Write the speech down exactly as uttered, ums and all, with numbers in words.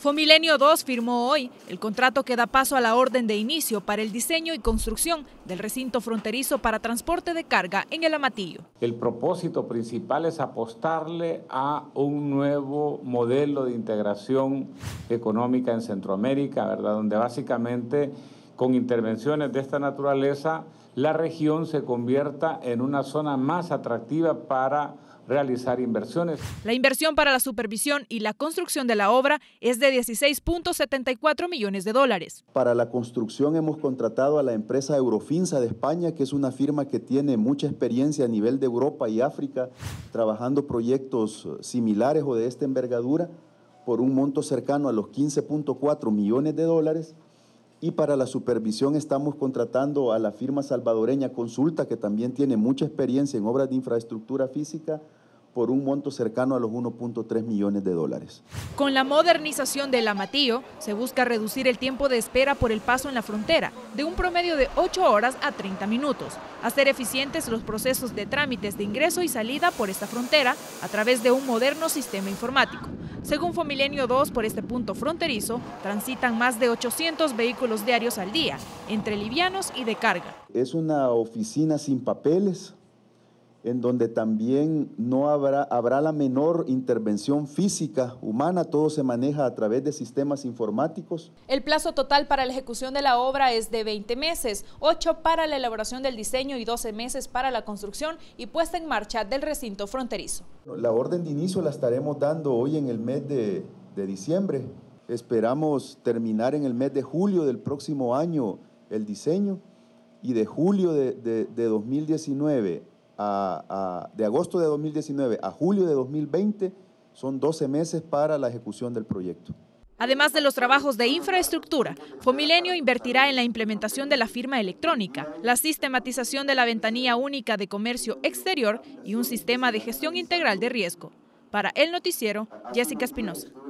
Fomilenio dos firmó hoy el contrato que da paso a la orden de inicio para el diseño y construcción del recinto fronterizo para transporte de carga en el Amatillo. El propósito principal es apostarle a un nuevo modelo de integración económica en Centroamérica, ¿verdad? Donde básicamente con intervenciones de esta naturaleza la región se convierta en una zona más atractiva para realizar inversiones. La inversión para la supervisión y la construcción de la obra es de dieciséis punto setenta y cuatro millones de dólares. Para la construcción hemos contratado a la empresa Eurofinsa de España, que es una firma que tiene mucha experiencia a nivel de Europa y África, trabajando proyectos similares o de esta envergadura, por un monto cercano a los quince punto cuatro millones de dólares. Y para la supervisión estamos contratando a la firma salvadoreña Consulta, que también tiene mucha experiencia en obras de infraestructura física, por un monto cercano a los uno punto tres millones de dólares. Con la modernización del Amatillo, se busca reducir el tiempo de espera por el paso en la frontera, de un promedio de ocho horas a treinta minutos, hacer eficientes los procesos de trámites de ingreso y salida por esta frontera a través de un moderno sistema informático. Según Fomilenio dos, por este punto fronterizo, transitan más de ochocientos vehículos diarios al día, entre livianos y de carga. Es una oficina sin papeles, en donde también no habrá, habrá la menor intervención física, humana, todo se maneja a través de sistemas informáticos. El plazo total para la ejecución de la obra es de veinte meses, ocho para la elaboración del diseño y doce meses para la construcción y puesta en marcha del recinto fronterizo. La orden de inicio la estaremos dando hoy en el mes de, de diciembre. Esperamos terminar en el mes de julio del próximo año el diseño y de julio de, de, de dos mil diecinueve A, a, de agosto de dos mil diecinueve a julio de dos mil veinte son doce meses para la ejecución del proyecto. Además de los trabajos de infraestructura, Fomilenio invertirá en la implementación de la firma electrónica, la sistematización de la ventanilla única de comercio exterior y un sistema de gestión integral de riesgo. Para El Noticiero, Jessica Espinosa.